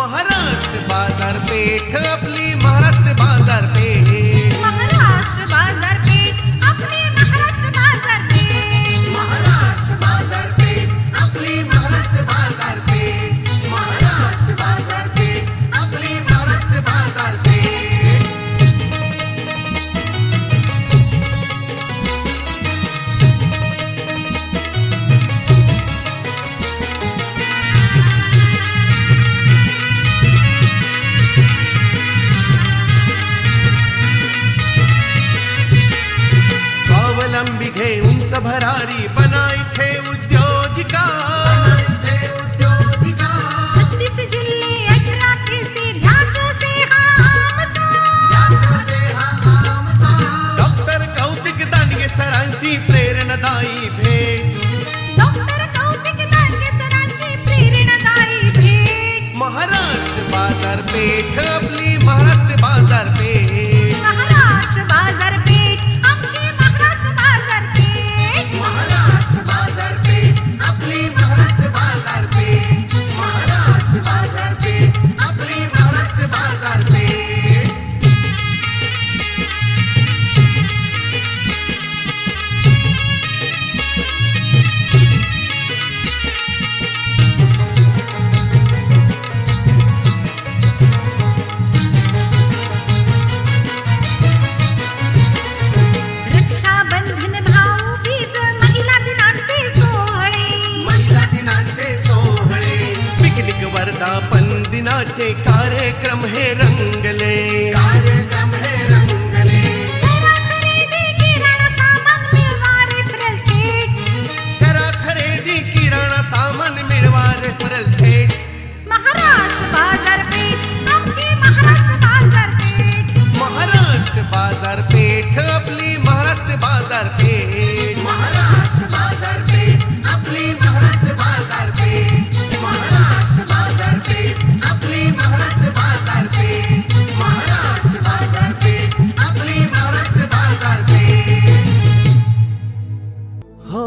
महाराष्ट्र बाजारपेठ आपली महाराष्ट्र बाजारपेठ महाराष्ट्र बाजारपेठ आपली महाराष्ट्र बाजारपेठ महाराष्ट्र बाजारपेठ आपली महाराष्ट्र बाजारपेठ महाराष्ट्र बाजारपेठ आपली महाराष्ट्र बाजारपेठ स्वावलंबी घे उंच भरारी बना इथे उद्योजिका 36 जिल्हे 18 केचे ध्यास से हा आमचा डॉक्टर कौतिक दांडगे सरांची प्रेरणादायी भेट डॉक्टर कौतिक दांडगे सरांची प्रेरणादायी भेट महाराष्ट्र बाजारपेठ आपली महाराष्ट्र बाजारपेठ महाराष्ट्र बाजारपेठ आमची महाराष्ट्र बाजारपेठ महाराष्ट्र बाजारपेठ आपली महाराष्ट्र बाजारपेठ महाराष्ट्र बाजारपेठ आपली महाराष्ट्र बाजारपेठ रक्षाबंधन भाऊबीज महिला दिनांचे सोहळे पिकनिक वर्धापन दिनाचे कार्यक्रम हे रंगले करा खरेदी किराणा सामान मिळवा रेफरल थेट करा खरेदी किराणा सामान मिळवा रेफरल थेट महाराष्ट्र बाजारपेठ आमची महाराष्ट्र बाजारपेठ महाराष्ट्र बाजारपेठ आपली महाराष्ट्र बाजारपेठ महाराष्ट्र बाजारपेठ आपली महाराष्ट्र बाजारपेठ महाराष्ट्र बाजारपेठ आपली महाराष्ट्र बाजारपेठ महाराष्ट्र बाजारपेठ आपली महाराष्ट्र बाजारपेठ हो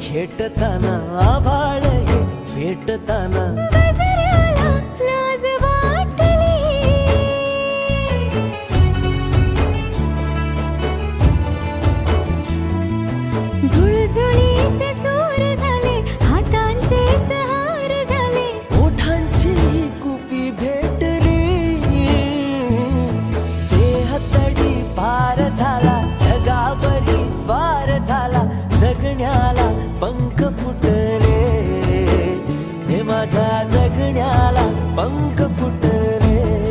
खेटताना आभाळ हे भेटताना गजराला लाज वाटली झुळझुळीचे सूर झाले हातांचेच हार झाले ओठांची कुपी भेटली देह तडी पार झाला ढगावरी स्वार झाला जगण्याला पंख फुटले हे माझ्या जगण्याला पंख फुटले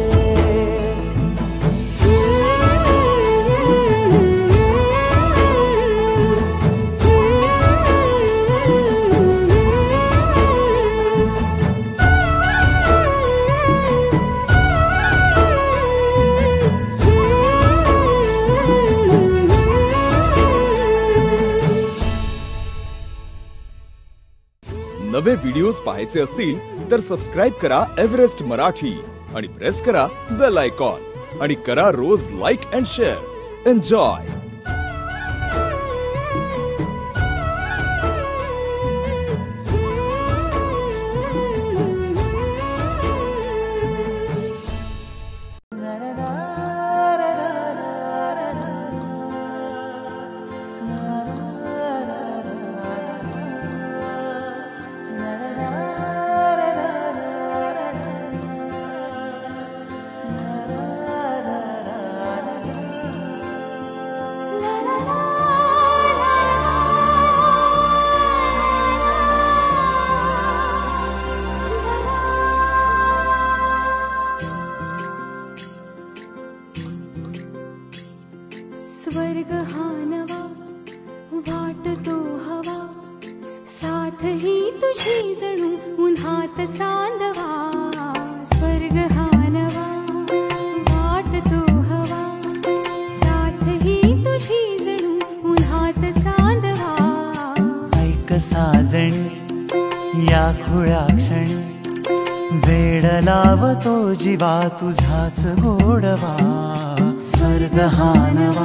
नवे व्हिडिओज पाहायचे असतील तर सबस्क्राईब करा एव्हरेस्ट मराठी आणि प्रेस करा बेल आयकॉन आणि करा रोज लाईक अँड शेअर. एन्जॉय. स्वर्ग हा नवा वाटतो हवा साथ ही तुझी जणू उन्हात चांदवा स्वर्ग हा नवा वाटतो हवा साथ ही तुझी जणू उन्हात चांदवा ऐक साजणी या खुळ्या क्षणी वेड लावतो जीवा तुझाच गोडवा स्वर्ग हा नवा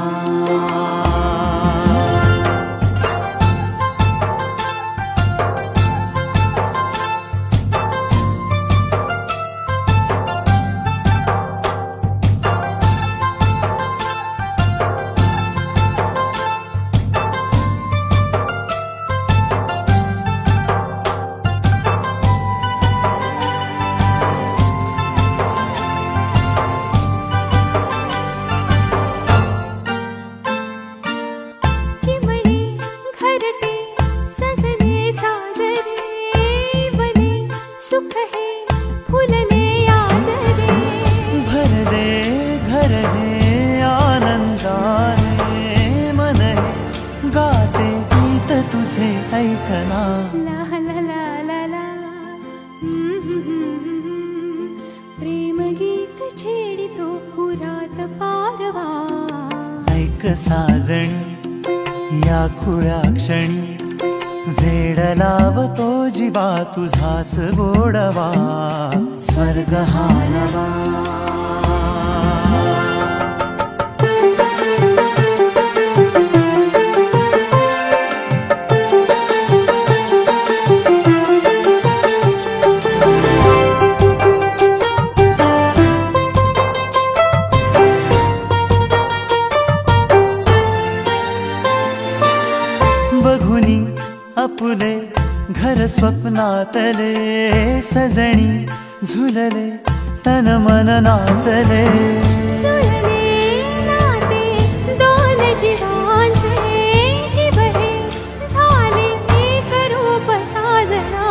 साजणी या खुळ्या क्षणी वेड लावतो जीवा तुझाच गोडवा स्वर्ग हा नवा आपुले घर स्वप्नातले सजणी झुलले तन मन नाचले जुळले नाते दोन जीवांचे जीव हे झाले एक रूप साजना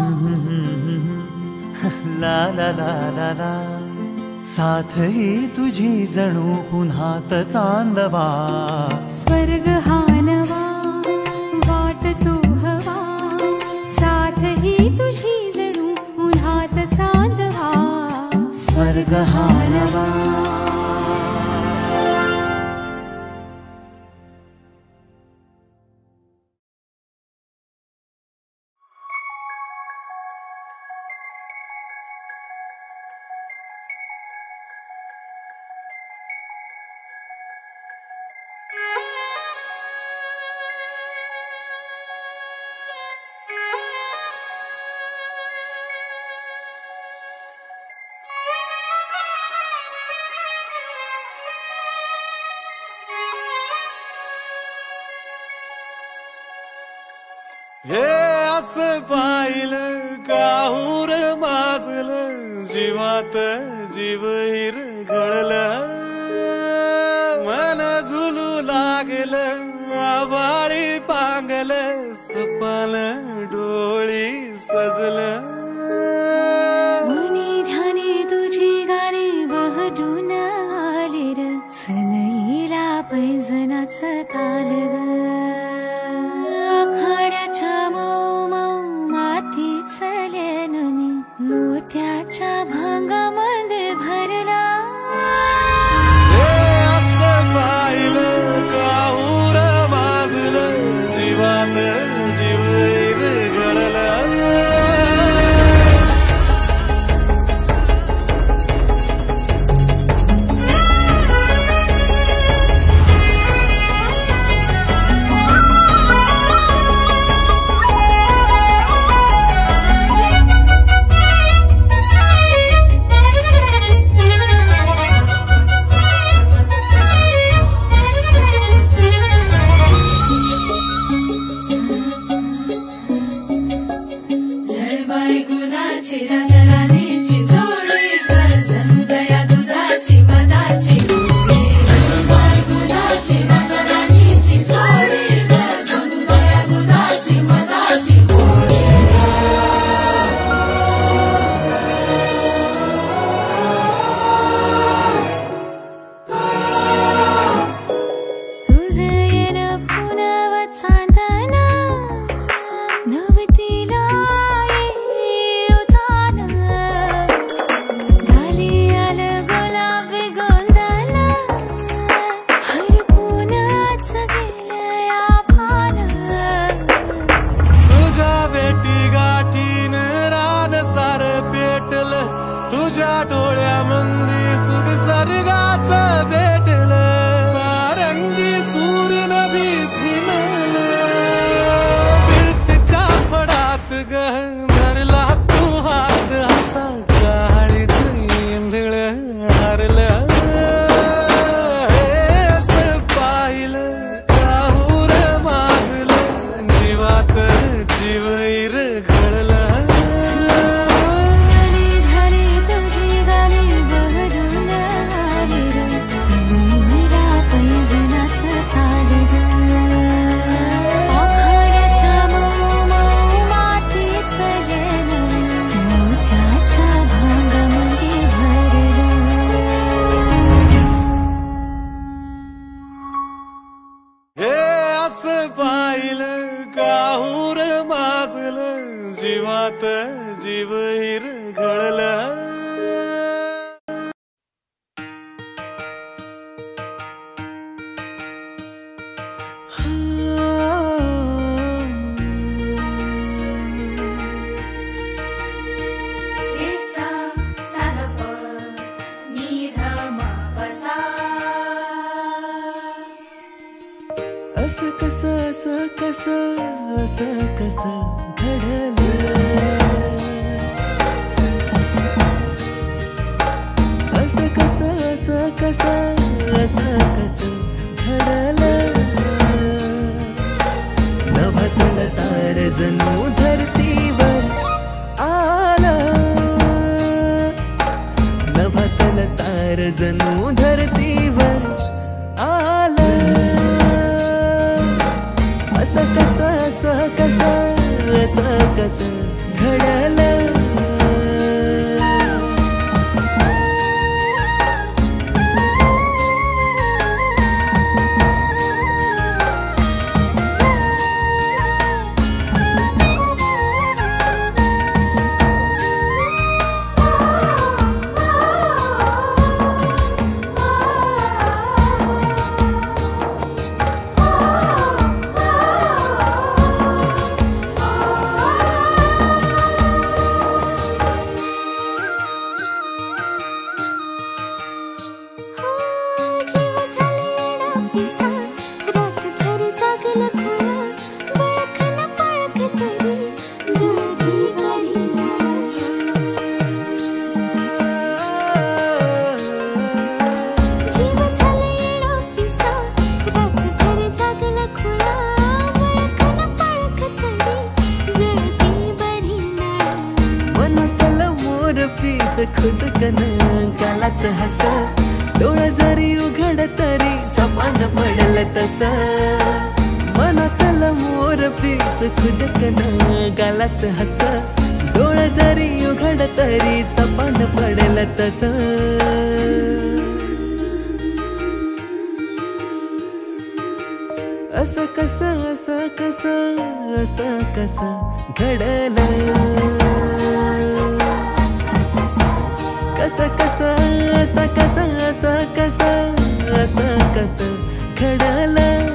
ला ला ला ला ला साथ ही तुझी जणू पुन्हात चांदवा स्वर्ग हा नवा वाटतो हवा साथ ही तुझी जणू उन्हात चांदवा स्वर्ग हा नवा हे असं पाहिलं काहूर माजलं जीवात जीव हिरगळलं मन झुलू लागलं आभाळी पांगलं सपाल डोळी सजलं मनी ध्यानी तुझी गाणी बहरून आले र सनईला पैजनाचं ताल ग आखाड्याच्या मऊ मऊ मातीच लेन मी मोत्याच्या भांगामध्ये भरला जीवात जीव हिरगळला असं कसं घडलं असं कसं घडलं नभतल तार जणू धरतीवर आलं नभतल तार जणू धरतीवर आलं असं कसं घडलं गालात हस डोळ जरी उघड तरी सपान पडल तस मनातलं मोर पीस खुदकन गालात हस डोळ जरी उघड तरी सपान पडल तस असं कसं असं कसं असं कसं घडलं कसं कसं असं कसं असं कसं असं कसं घडलं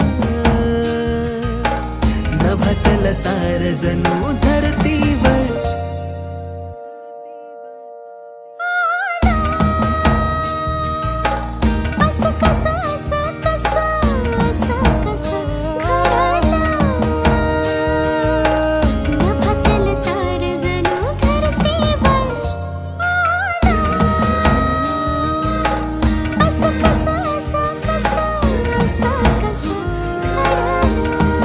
नभातल तार जणू धरतीवर असं कसं असं कसं असं कसं घडलं नभातल तार जणू धरतीवर असं कसं असं कसं असं कसं घडलं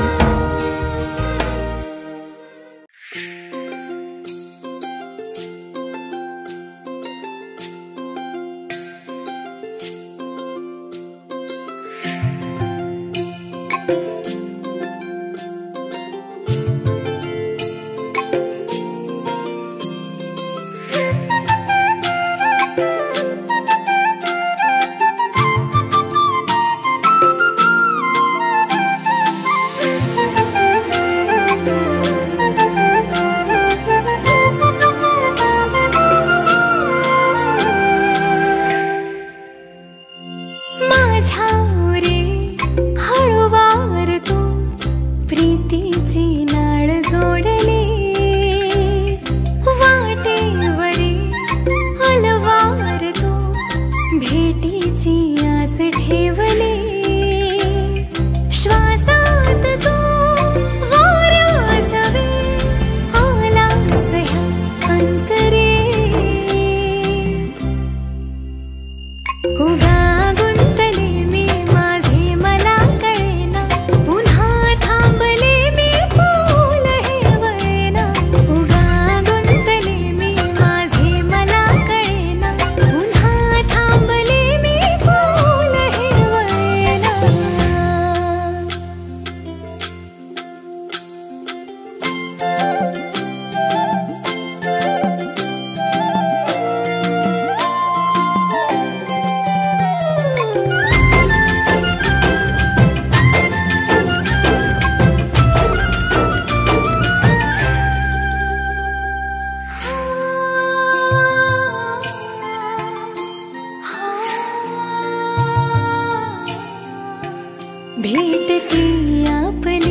भेटती आपली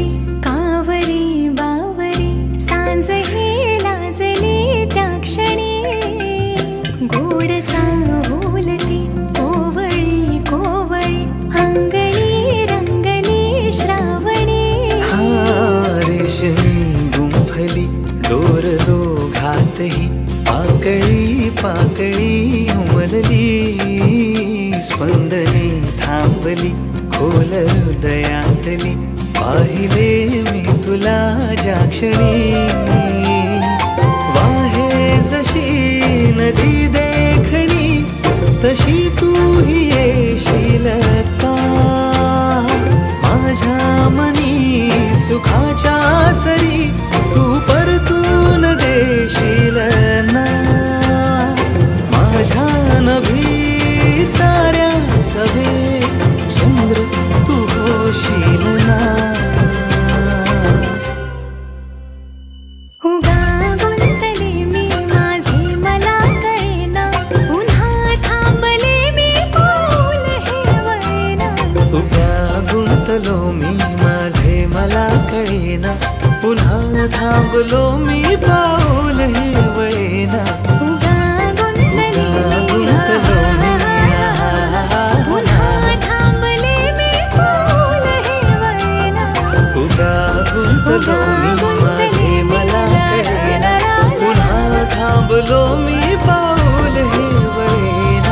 कावरी बावरी सांज हे लाजली त्या क्षणी गोड चाहुलती कोवळी कोवळी अंगणी रंगली श्रावणी रेशमी गुंफली डोर दोघातही पाकळी पाकळी उमलली स्पंदने थांबली खोल हृदयातली पाहिले मी तुला ज्या क्षणी वाहे जशी नदी देखणी तशी तूही येशील का माझ्या मनी सुखाच्या सरी तू परतून देशील ना माझ्या नभी ताऱ्या सभे चंद्र तू होशील ना उगा गुंतले मी माझे मला कळेना पुन्हा थांबले मी पाऊल हे वळेना उगा गुंतलो मी माझे मला कळेना पुन्हा थांबलो मी पाऊल हे वळेना उगा गुंतले पुन्हा थांबले मी पाऊल हे वळेना उगा गुंतलो मी माझे मला कळेना पुन्हा थांबलो मी पाऊल हे वळेना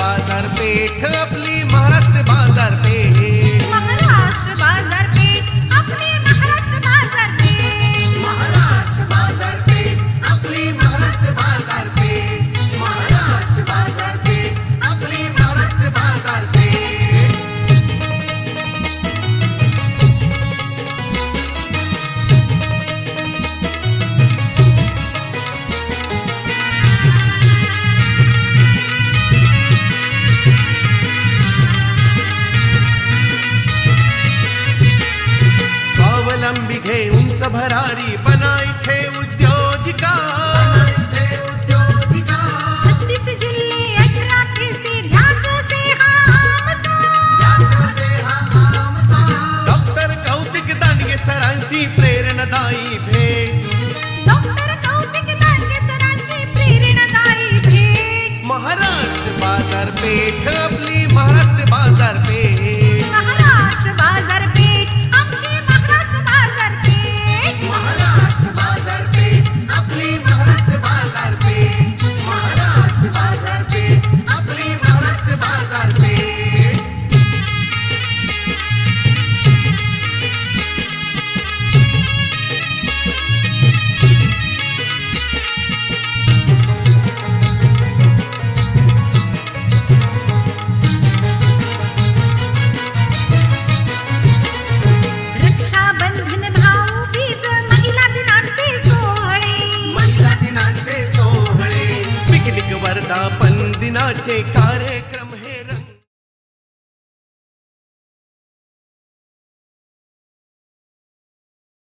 बाजारपेठ आपली महाराष्ट्र बाजारपेठ महाराष्ट्र बाजारपेठ आपली महाराष्ट्र बाजारपेठ महाराष्ट्र बाजारपेठ आपली महाराष्ट्र बाजारपेठ महाराष्ट्र बाजारपेठ आपली महाराष्ट्र बाजारपेठ स्वावलंबी घे उंच भरारी बना इथे उद्योजिका 36 जिल्हे 18 केचे ध्यास से हा आमचा डॉक्टर कौतिक दांडगे सरांची प्रेरणादायी भेट डॉक्टर कौतिक दांडगे सरांची प्रेरणादायी भेट महाराष्ट्र बाजारपेठ आपली महाराष्ट्र बाजारपेठ महाराष्ट्र बाजारपेठ आमची महाराष्ट्र बाजारपेठ महाराष्ट्र बाजारपेठ आपली महाराष्ट्र बाजारपेठ महाराष्ट्र बाजारपेठ आपली महाराष्ट्र बाजारपेठ रक्षाबंधन भाऊबीज महिला दिनांचे सोहळे महिला दिनाचे सोहळे पिकनिक वर्धापन दिनाचे कार्यक्रम